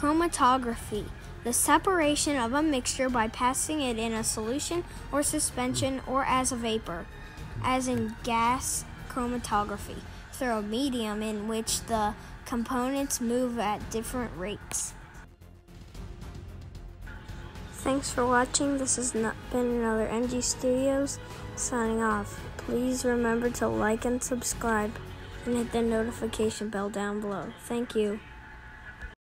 Chromatography, the separation of a mixture by passing it in a solution or suspension or as a vapor, as in gas chromatography, through a medium in which the components move at different rates. Thanks for watching. This has been another NG Studios signing off. Please remember to like and subscribe and hit the notification bell down below. Thank you.